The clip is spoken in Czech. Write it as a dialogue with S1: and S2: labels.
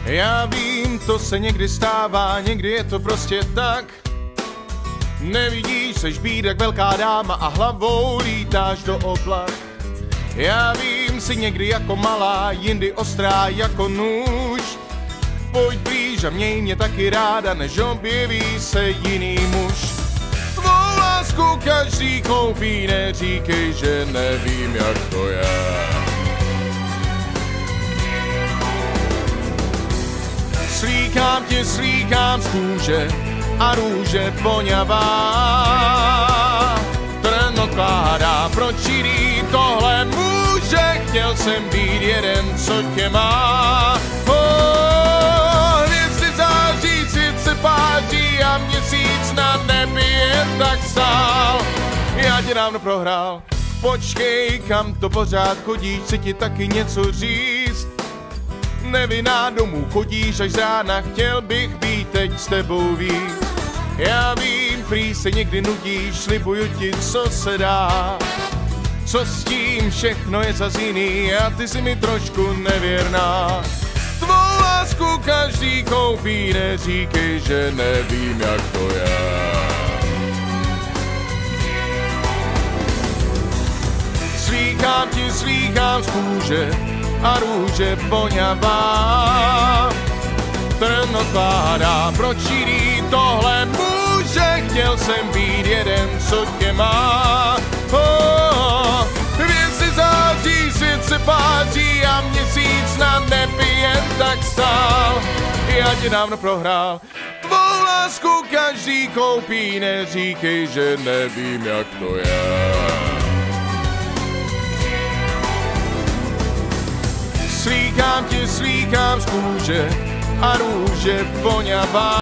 S1: Já vím, to se někdy stává, někdy je to prostě tak. Nevidíš, seš bídek, velká dáma a hlavou lítáš do oblak. Já vím, jsi někdy jako malá, jindy ostrá jako nůž. Pojď blíž a měj mě taky ráda, než objeví se jiný muž. Tvou lásku každý koupí, neříkej, že nevím, jak to je. Slíkám tě, slíkám z kůže a růže voňavá. Trn odkládá, proč jiný tohle může? Chtěl jsem být jeden, co tě má. Hvězdy září, svět se páří a měsíc na nebi jen tak stál. Já tě dávno prohrál, počkej, kam to pořád chodíš, chci ti taky něco říct. Nevinná domů chodíš až z rána, chtěl bych být teď s tebou víc. Já vím, prý se někdy nudíš, slibuju ti, co se dá. Co s tím, všechno je zas jiný a ty si mi trošku nevěrná. Tvou lásku každý koupí, neříkej, že nevím, jak to je. Slíkám ti, slíkám z kůže a růže voňavá. Trn odkládá, proč jiný tohle může? Chtěl jsem být jeden, co tě má. Hvězdy září, svět se páří a měsíc na nebi jen tak stál. Já tě dávno prohrál, tvou lásku každý koupí, neříkej, že nevím, jak to je. Slíkám tě, slíkám z kůže a růže voňavá.